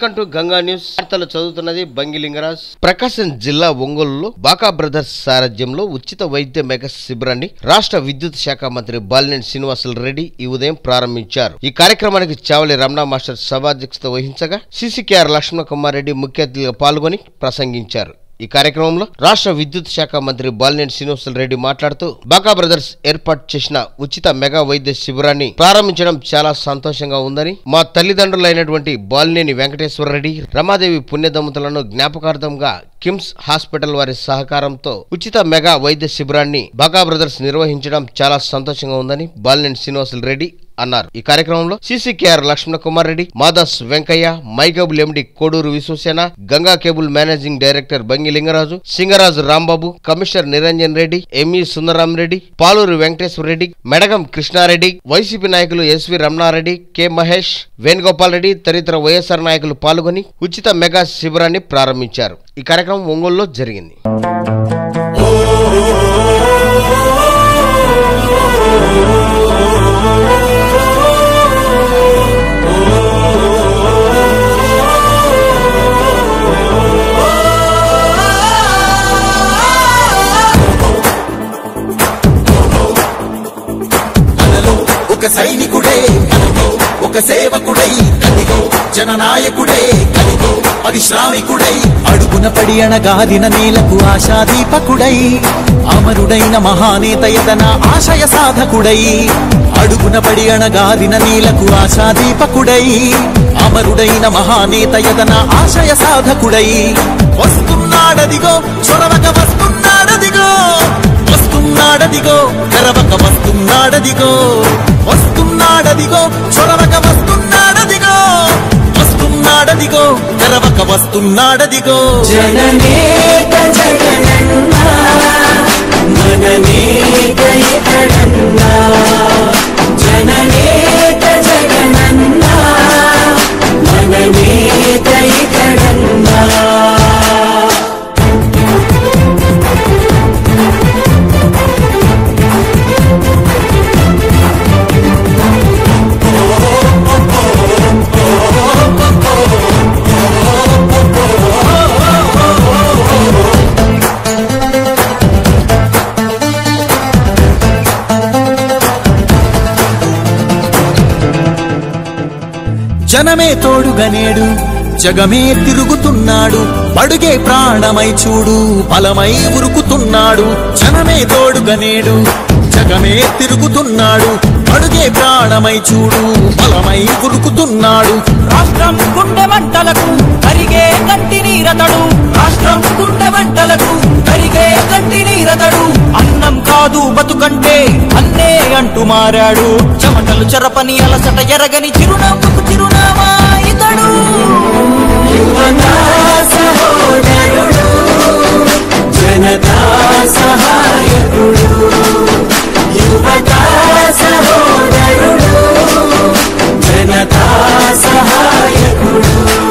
Welcome to Ganga news. వార్తలు చదువుతున్నది బంగి లింగరాజ్. ప్రకాశం జిల్లా ఒంగోలులో బాకా బ్రదర్స్ సారథ్యంలో ఉచిత వైద్య మెగా శిబిరాన్ని రాష్ట్ర విద్యుత్ శాఖ మంత్రి బాలినేని శ్రీనివాసులు రెడ్డి ఈ ఉదయం ప్రారంభించారు. ఈ కార్యక్రమానికి చావలి రమణ మాస్టర్ సభాధ్యక్షత వహించగా సిసికేఆర్ లక్ష్మణ కుమార్ రెడ్డి ముఖ్య అతిథిగా పాల్గొని ప్రసంగించారు. ఈ కార్యక్రమంలో రాష్ట్ర విద్యుత్ శాఖ మంత్రి బాలినేని శ్రీనివాసులు రెడ్డి మాట్లాడుతూ బాకా బ్రదర్స్ ఏర్పాటు చేసిన ఉచిత మెగా వైద్య శిబిరాన్ని ప్రారంభించడం చాలా సంతోషంగా ఉందని, మా తల్లిదండ్రులైనటువంటి బాలినేని వెంకటేశ్వరరెడ్డి, రమాదేవి పుణ్యదంపతులను జ్ఞాపకార్థంగా కిమ్స్ హాస్పిటల్ వారి సహకారంతో ఉచిత మెగా వైద్య శిబిరాన్ని బాకా బ్రదర్స్ నిర్వహించడం చాలా సంతోషంగా ఉందని బాలినేని శ్రీనివాసులు రెడ్డి అన్నారు. ఈ కార్యక్రమంలో సిసికేఆర్ లక్ష్మణ కుమార్ రెడ్డి, మాదాస్ వెంకయ్య, మైగబుల్ MD Koduru Vishwasena, Ganga cable managing director Bangi Lingaraju, Singaraju Rambabu, commissioner Niranjan Reddy, ME Sundaram Reddy, Paluru Venkateswara Reddy, Medagam Krishnareddy, YCP నాయకులు ఎస్వి రమణారెడ్డి, కె మహేష్, వేణుగోపాల్ రెడ్డి తదితర వైఎస్ఆర్ నాయకులు పాల్గొని ఉచిత మెగా శిబిరాన్ని ప్రారంభించారు. ఈ కార్యక్రమం ఒంగోలులో జరిగింది. ఒక సైనికుడే ఒక సేవకుడై కదిగో, జననాయకుడే కదిగో, పరిశ్రామికుడై అడుగున పడి అణగాదిన నేలకు ఆశాదీపకుడై, అమరుడైన మహానేత యతన ఆశయ సాధకుడై, అడుగున పడి అణగాదిన నేలకు ఆశాదీపకుడై, అమరుడైన మహానేత యతన ఆశయ సాధకుడై, వస్తున్నాడదిగో చొరవక వస్తున్నాడదిగో, వస్తున్నాడదిగో తెరవక వస్తున్నాడదిగో, వస్తున్నాడదిగో చొరవక వస్తున్నాడదిగో, వస్తున్నాడదిగో తెరవక వస్తున్నాడదిగో. జననేత జగనన్నా మననేత ఇతడన్నా, జననేత జగనన్నా మననేత ఇతడన్నా. జనమే తోడుగనేడు జగమే తిరుగుతున్నాడు, అడుగే ప్రాణమై చూడు బలమై ఉరుకుతున్నాడు. జనమే తోడుగనేడు జగమే తిరుగుతున్నాడు, అడుగే ప్రాణమై చూడు బలమై ఉరుకుతున్నాడు. రాష్ట్రం గుండె మంటలకు కరిగే కంటి నీరతడు, రాష్ట్రం గుండె మంటలకు కరిగే కంటి నీరతడు. అన్నం కాదు బతుకంటే అన్నే అంటూ మారాడు, చెమటలు చెరపని అలసట ఎరగని చిరునవ్వుకు చిరునామా ఇతడు. యువతా సహోదరుడు, జనతా సహాయకుడు, యువతా సహోదరుడు, జనతా సహాయకుడు.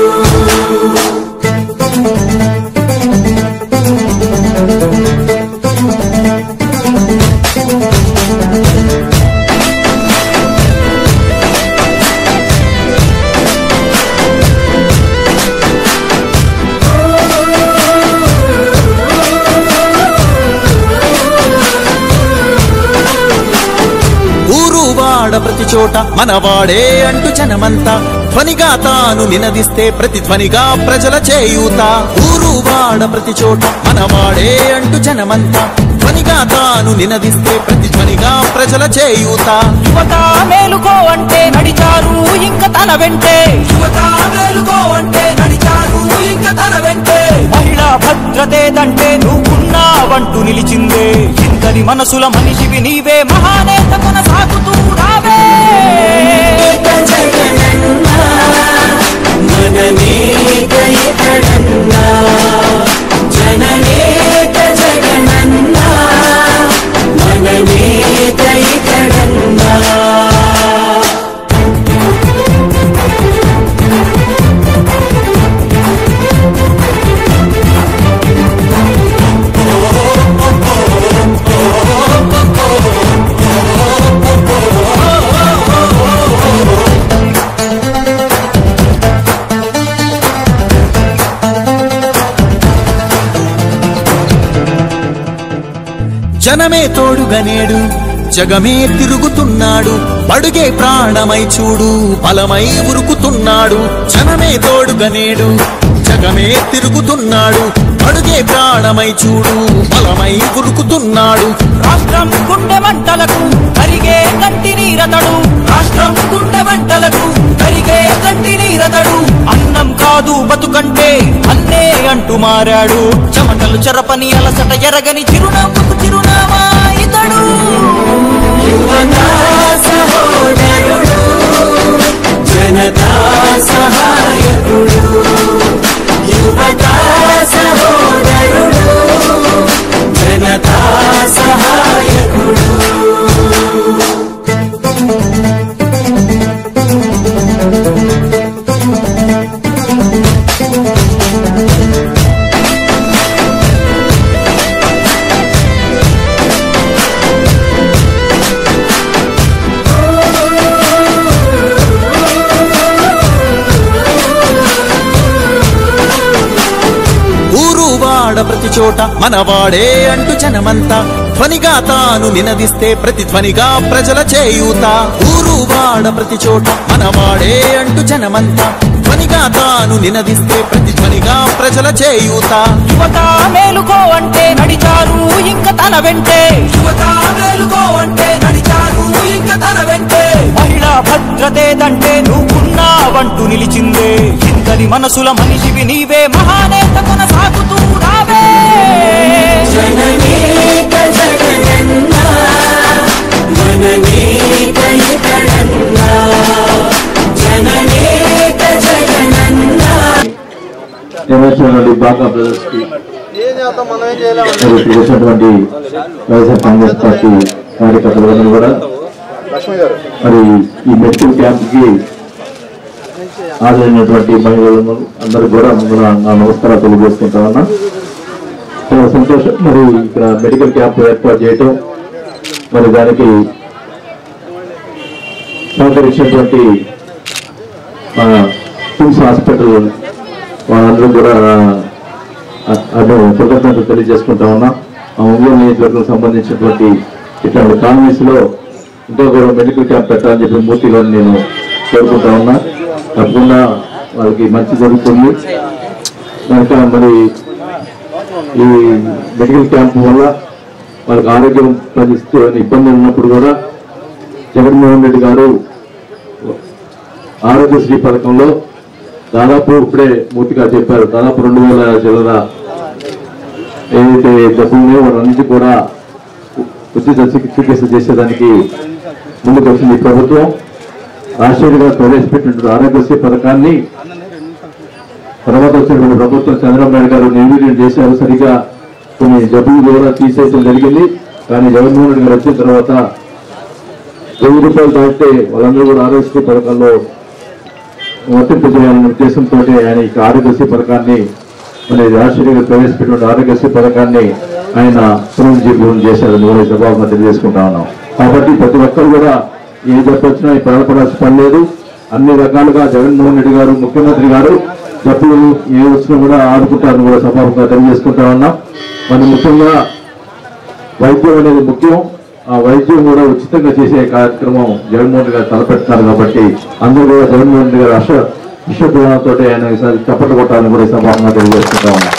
ప్రతి చోట మనవాడే అంటూ జనమంతా ధ్వనిగా తాను నినదిస్తే ప్రతిధ్వనిగా ప్రజల చేయూత. ఊరు వాడ ప్రతి చోట మనవాడే అంటూ జనమంతా ధ్వనిగా తాను నినదిస్తే ప్రతిధ్వనిగా ప్రజల చేయూత. యువత మేలుకో అంటే నడిచారు ఇంక తన వెంటే, యువత మేలుకో అంటే నడిచారు ఇంక తన వెంటే. మహిళా భద్రతేదంటే నువ్వున్నావంటూ నిలిచిందే, ఇంతని మనసుల మనిషివి నీవే, మహానేత కొనసాగుతూ రావే. జగనన్నా మననేత ఇతడన్నా, జననేత జగనన్నా మననేత ఇతడన్నా. జనమే తోడుగనేడు జగమే తిరుగుతున్నాడు అడుగే ప్రాణమై చూడు బలమై ఉరుకుతున్నాడు జనమే తోడుగనేడు జగమే తిరుగుతున్నాడు అడుగే ప్రాణమై చూడు బలమై ఉరుకుతున్నాడు రాష్ట్రం గుండె మంటలకు కరిగే కంటి నీరతడు రాష్ట్రం గుండె మంటలకు కరిగే కంటి నీరతడు అన్నం కాదు బతుకంటే అన్నే అంటూ మారాడు చెమటలు చెరపని అలసట ఎరగని చిరునవ్వుకు చిరునామా ఇతడు యువతా సహోదరుడు జనతా సహాయకుడు యువతా సహోదరుడు జనతా సహాయకుడు ప్రతి చోట మనవాడే అంటూ జనమంతా ధ్వనిగా తాను నినదిస్తే ప్రతిధ్వనిగా ప్రజల చేయూత ఊరు వాడ ప్రతి చోట మనవాడే అంటూ జనమంతా ధ్వనిగా తాను నినదిస్తే ప్రతిధ్వనిగా ప్రజల చేయూత యువత మేలుకో అంటే నడిచారు ఇంక తన వెంటే యువత మేలుకో అంటే నడిచారు ఇంక తన వెంటే మహిళా భద్రతేదంటే నువ్వున్నావంటూ నిలిచిందే ఇంతని మనసుల మనిషివి నీవే మహానేత కొనసాగుతూ రావే జననేక జగనన్న మననేక ఇతడన్న జననేక జగనన్న బాకా బ్రదర్స్ కి చేసినటువంటి వైఎస్ఆర్ కాంగ్రెస్ పార్టీ కార్యకర్తలందరూ కూడా మరి ఈ మెడికల్ క్యాంప్ కి హాజరైనటువంటి మహిళలు అందరూ కూడా ముందుగా నా నమస్కారాలు తెలియజేసుకుంటా ఉన్నా. చాలా సంతోషం. మరి ఇక్కడ మెడికల్ క్యాంప్ ఏర్పాటు చేయటం, మరి దానికి సహకరించినటువంటి మన కిమ్స్ హాస్పిటల్ వాళ్ళందరూ కూడా కృతజ్ఞతలు తెలియజేసుకుంటా ఉన్నా. ఆ ఒంగోలు నియోజకవర్గం సంబంధించినటువంటి ఇట్లాంటి కాలనీస్ లో ఇంకా కూడా మెడికల్ క్యాంప్ పెట్టాలని చెప్పి మూర్తిలో నేను కోరుకుంటా ఉన్నా. తప్పకుండా వాళ్ళకి మంచి జరుగుతుంది. కనుక మరి ఈ మెడికల్ క్యాంప్ వల్ల వాళ్ళకి ఆరోగ్యం పరిస్థితి ఇబ్బందులు ఉన్నప్పుడు కూడా జగన్మోహన్ రెడ్డి గారు ఆరోగ్యశ్రీ పథకంలో దాదాపు ఇప్పుడే మూర్తిగా చెప్పారు, దాదాపు 2000 చిల్లర ఏదైతే జబ్బులున్నాయో వాటన్నిటి కూడా ఉచిత చికిత్స చేసేదానికి ముందుకు వచ్చింది ప్రభుత్వం. రాజశేఖర్ గారు ప్రవేశపెట్టినటువంటి ఆరోగ్యశ్రీ పథకాన్ని తర్వాత వచ్చినటువంటి ప్రభుత్వం చంద్రబాబు నాయుడు గారు నిర్వీర్యం చేశారు. సరిగా కొన్ని జబ్బులు కూడా తీసేయడం జరిగింది. కానీ జగన్మోహన్ రెడ్డి గారు వచ్చిన తర్వాత 1000 రూపాయలు దాటితే వాళ్ళందరూ కూడా ఆరోగ్యశ్రీ పథకంలో వర్తింపు చేయాలనే ఉద్దేశంతో ఆయన ఈ ఆరోగ్యశ్రీ పథకాన్ని మరి రాజశేఖర్ గారు ప్రవేశపెట్టిన ఆరోగ్యశ్రీ పథకాన్ని ఆయన పునరుజ్జీవనం చేశారని కూడా సభాగా తెలియజేసుకుంటా ఉన్నాం. కాబట్టి ప్రతి ఒక్కరు కూడా ఏ జబ్బు వచ్చినా బాధపడాల్సిన పని లేదు. అన్ని రకాలుగా జగన్మోహన్ రెడ్డి గారు ముఖ్యమంత్రి గారు జబ్బులు ఏ వచ్చినా కూడా ఆదుకుంటారని కూడా సభాగా తెలియజేసుకుంటా ఉన్నాం. మరి ముఖ్యంగా వైద్యం అనేది ముఖ్యం. ఆ వైద్యం కూడా ఉచితంగా చేసే కార్యక్రమం జగన్మోహన్ రెడ్డి గారు తలపెడుతున్నారు. కాబట్టి అందరూ కూడా జగన్మోహన్ రెడ్డి గారు విశ్వప్రమాణంతో ఆయన చప్పట్లు కొట్టాలని కూడా సభాగా తెలియజేసుకుంటా ఉన్నాం.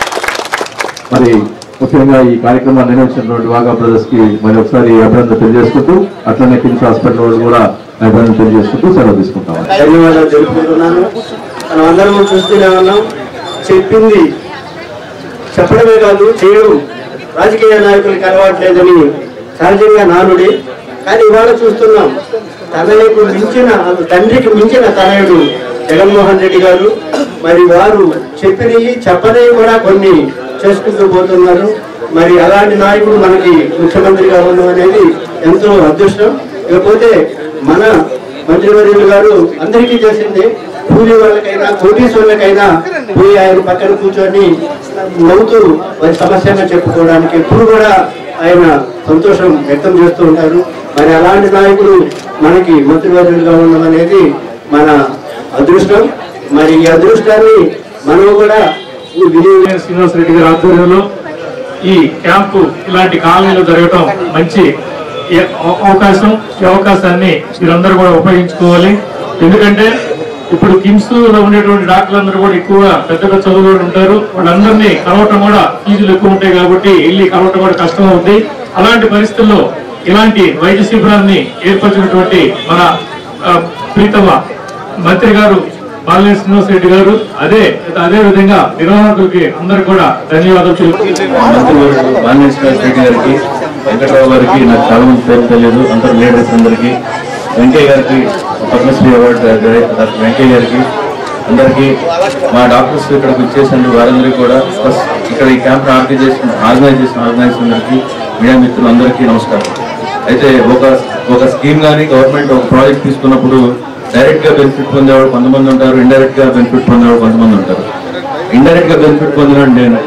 మరి ముఖ్యంగా ఈ కార్యక్రమాన్ని నిర్వహించినటువంటి వాగా బ్రదర్స్ కి మరి ఒకసారి అభినందన తెలియజేసుకుంటూ అట్లనే కిమ్స్ హాస్పిటల్ వాళ్ళు కూడా అభినందన తెలియజేసుకుంటూ సెలవు తీసుకుంటాం. ధన్యవాదాలు తెలుపుకుంటున్నాను. మనం అందరం చూస్తూనే ఉన్నాం. చెప్పింది చెప్పడమే కాదు చేయడం రాజకీయ నాయకులకి అలవాట్లేదని సహజంగా నానుడి. కానీ ఇవాళ చూస్తున్నాం, తనకు మించిన తండ్రికి మించిన తనయుడు జగన్మోహన్ రెడ్డి గారు మరి వారు చెప్పినవి చెప్పనివి కూడా కొన్ని చేసుకుంటూ పోతున్నారు. మరి అలాంటి నాయకుడు మనకి ముఖ్యమంత్రిగా ఉండడం అనేది ఎంతో అదృష్టం. ఇకపోతే మన మంత్రివర్యులు గారు అందరికీ చేసింది, కూలీ వాళ్ళకైనా కోటీశ్వర్లకైనా పోయి ఆయన పక్కన కూర్చొని నవ్వుతూ వారి సమస్యగా చెప్పుకోవడానికి ఎప్పుడు కూడా ఆయన సంతోషం వ్యక్తం చేస్తూ ఉంటారు. మరి అలాంటి నాయకుడు మనకి మంత్రివర్యులుగా ఉండడం అనేది మన అదృష్టం. మరి ఈ అదృష్టాన్ని మనం కూడా శ్రీనివాసరెడ్డి గారి ఆధ్వర్యంలో ఈ క్యాంపు ఇలాంటి కాలనీలో జరగటం మంచి అవకాశం. ఈ అవకాశాన్ని మీరందరూ కూడా ఉపయోగించుకోవాలి. ఎందుకంటే ఇప్పుడు కిమ్స్ లో ఉండేటువంటి డాక్టర్లందరూ కూడా ఎక్కువగా పెద్ద పెద్ద చదువులు ఉంటారు. వాళ్ళందరినీ కలవటం కూడా ఫీజులు ఎక్కువ ఉంటాయి కాబట్టి వెళ్ళి కలవటం కూడా కష్టం అవుతుంది. అలాంటి పరిస్థితుల్లో ఇలాంటి వైద్య శిబిరాన్ని ఏర్పరిచినటువంటి మన ప్రీతమ మంత్రి గారు బాలినేని శ్రీనివాస్ రెడ్డి గారు అదే విధంగా నిర్వాహకులకి అందరు కూడా ధన్యవాదాలు బాలినేని శ్రీనివాస్ రెడ్డి గారికి, వెంకటరావు గారికి, నాకు చాలా మంది పేరు తెలియదు, అందరు లీడర్స్ అందరికీ, వెంకయ్య గారికి పద్మశ్రీ అవార్డు డాక్టర్ వెంకయ్య గారికి, అందరికీ మా డాక్టర్స్ ఇక్కడికి వచ్చేసినందుకు వారందరికీ కూడా ఇక్కడ ఈ క్యాంప్ ఆర్గనైజ్ చేసిన ఆర్గనైజేషన్కి, మీడియా మిత్రులు అందరికీ నమస్కారం. అయితే ఒక స్కీమ్ కానీ గవర్నమెంట్ ఒక ప్రాజెక్ట్ తీసుకున్నప్పుడు డైరెక్ట్ గా బెనిఫిట్ పొందేవాడు కొంతమంది ఉంటారు, ఇండైరెక్ట్ గా బెనిఫిట్ పొందేవాడు కొంతమంది ఉంటారు. ఇండైరెక్ట్ గా బెనిఫిట్ పొందిన నేను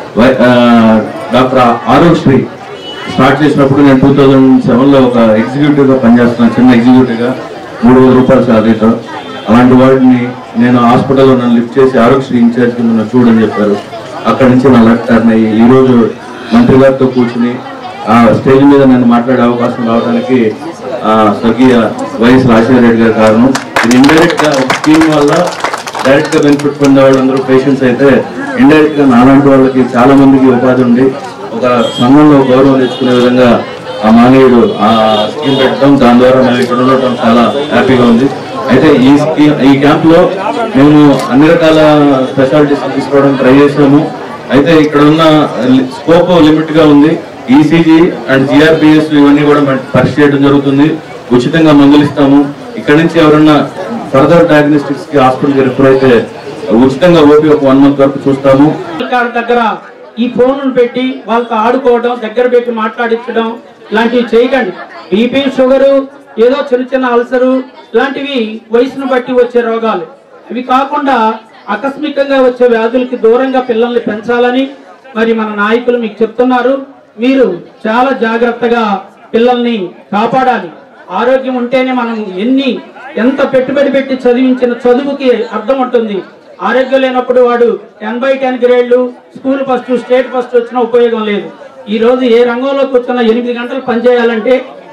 డాక్టర్ ఆరోగ్యశ్రీ స్టార్ట్ చేసినప్పుడు నేను 2007లో ఒక ఎగ్జిక్యూటివ్ గా పనిచేస్తున్నాను, చిన్న ఎగ్జిక్యూటివ్ గా 3,000 రూపాయల శాలరీతో. అలాంటి వాటిని నేను హాస్పిటల్లో నన్ను లిఫ్ట్ చేసి ఆరోగ్యశ్రీ ఇన్ఛార్జ్ కింద నన్ను చూడని చెప్పారు. అక్కడి నుంచి నా లక్ టర్న్ అయ్యి ఈరోజు మంత్రి గారితో కూర్చుని ఆ స్టేజ్ మీద నేను మాట్లాడే అవకాశం రావడానికి స్వర్గీయ వైఎస్ రాజశేఖర రెడ్డి గారి కారణం. ఇది ఇండైరెక్ట్ గా ఒక స్కీమ్ వల్ల డైరెక్ట్ గా బెనిఫిట్ పొందే వాళ్ళందరూ పేషెంట్స్ అయితే, ఇండైరెక్ట్ గా నాలాంటి వాళ్ళకి చాలా మందికి ఉపాధి ఉండి ఒక సంఘంలో గౌరవం తెచ్చుకునే విధంగా ఆ మానవుడు ఆ స్కీమ్ పెట్టడం, దాని ద్వారా మేము ఇక్కడ ఉండటం చాలా హ్యాపీగా ఉంది. అయితే ఈ క్యాంప్ లో మేము అన్ని రకాల స్పెషాలిటీస్ తీసుకోవడానికి ట్రై చేసాము. అయితే ఇక్కడ ఉన్న స్కోప్ లిమిట్ గా ఉంది. ఈసీజీ అండ్ జిఆర్పిఎస్ ఇవన్నీ కూడా పరీక్ష చేయడం జరుగుతుంది. ఉచితంగా మందులు ఇస్తాము. ఇక్కడ నుంచి ఎవరన్నా ఫర్దర్ డయాగ్నోస్టిక్స్ కి హాస్పిటల్కి రిఫర్ అయితే ఉచితంగా ఓపీ ఒక 1 month వరకు చూస్తాము. దగ్గర ఈ ఫోన్లు పెట్టి వాళ్ళతో ఆడుకోవడం, దగ్గర పెట్టి మాట్లాడించడం ఇలాంటివి చేయకండి. బీపీ, షుగరు, ఏదో చిన్న అల్సరు ఇలాంటివి వయసును బట్టి వచ్చే రోగాలు. ఇవి కాకుండా ఆకస్మికంగా వచ్చే వ్యాధులకి దూరంగా పిల్లల్ని పెంచాలని మరి మన నాయకులు మీకు చెప్తున్నారు. మీరు చాలా జాగ్రత్తగా పిల్లల్ని కాపాడాలి. ఆరోగ్యం ఉంటేనే మనం ఎంత పెట్టుబడి పెట్టి చదివించిన చదువుకి అర్థం ఉంటుంది. ఆరోగ్యం లేనప్పుడు వాడు 10/10 గ్రేడ్లు, స్కూల్ ఫస్ట్, స్టేట్ ఫస్ట్ వచ్చినా ఉపయోగం లేదు. ఈ రోజు ఏ రంగంలో కూర్చున్నా 8 గంటలు పనిచేయాలంటే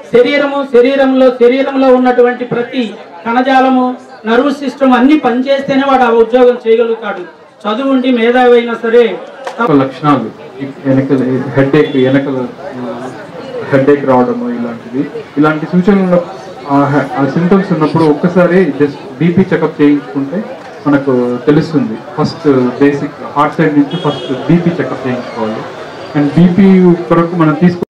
శరీరంలో ఉన్నటువంటి ప్రతి కణజాలము, నర్వస్ సిస్టమ్ అన్ని పనిచేస్తేనే వాడు ఆ ఉద్యోగం చేయగలుగుతాడు. చదువు ఉండి మేధావి అయినా సరే లక్షణాలు హెడేక్ రావడము ఇలాంటి సూచనలు ఆ సింటమ్స్ ఉన్నప్పుడు ఒక్కసారి జస్ట్ బీపీ చెకప్ చేయించుకుంటే మనకు తెలుస్తుంది. ఫస్ట్ బేసిక్ హార్ట్ సైడ్ నుంచి ఫస్ట్ బీపీ చెకప్ చేయించుకోవాలి. అండ్ బీపీ కొరకు మనం